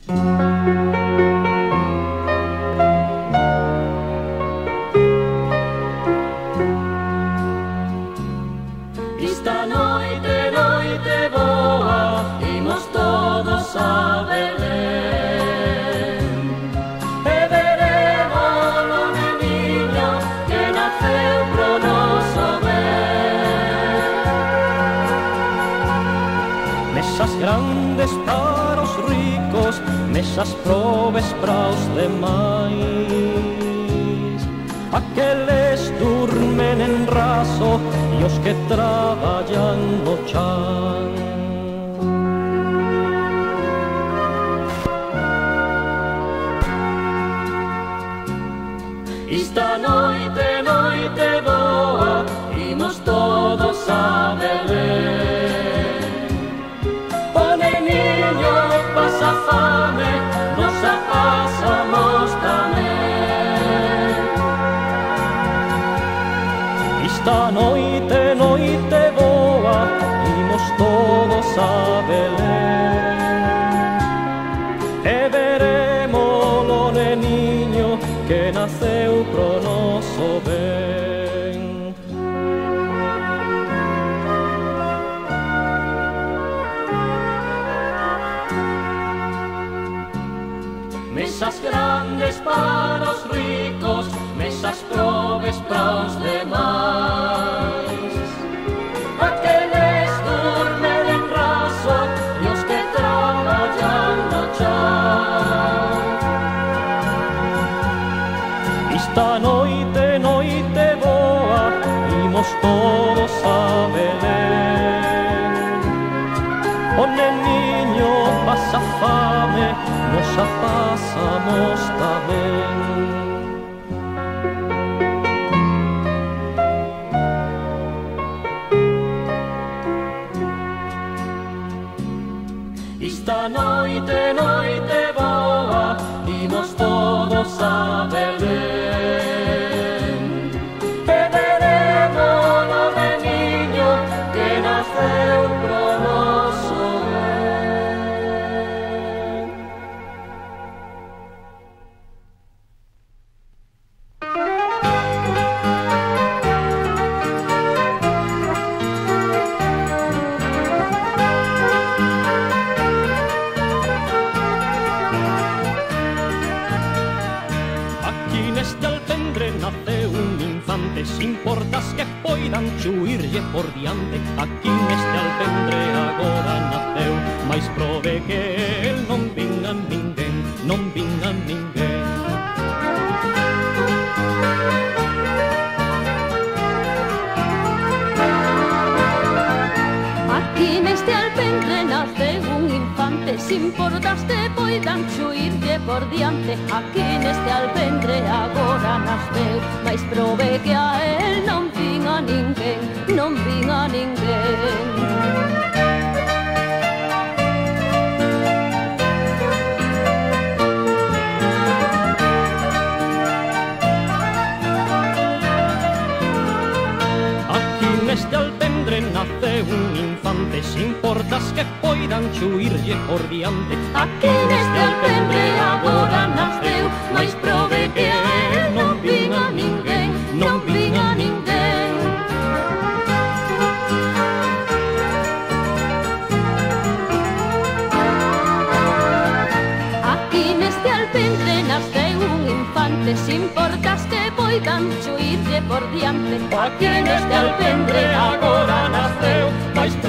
Esta noite boa, imos todos a Belén, e veremos o neniño que naceu pro noso ben. Mesas grandes para os ricos, mesas probes para os demais, aqueles durmen en raso e os que traballan no chan. Esta noite boa, imos todos a Belén. O neniño pasa fame, nos a pasamos tamén. Esta noite boa, imos todos a Belén, e veremos o neniño que naceu pro noso ben. Mesas grandes para os ricos, mesas probes para os demais, aqueles durmen en raso e os que traballan no chan. Esta noite boa, imos todos a Belén. O neniño pasa fame, nos a pasamos tamén. Esta noite boa, imos todos a Belén, e veremos o neniño que naceu pro noso ben. Aquí neste alpendre naceu un infante, sin portas que poidan chuirlle por diante. Aquí neste alpendre agora naceu, mais prove que el non vin a ninguén, non vin a ninguén. Aquí neste alpendre naceu un infante, sin portas que poidan chuirlle por diante. Aquí neste alpendre agora naceu, mais prove que a el non vin a ninguén, non vin a ninguén. Neste alpendre naceu un infante, sin portas que poidan chuirlle por diante. Aquí neste alpendre agora naceu, mais prove que a el non vin a ninguén, non vin a ninguén. Aquí neste alpendre naceu un infante, sin portas que poidan chuirlle por diante. Aquí neste alpendre agora naceu, mais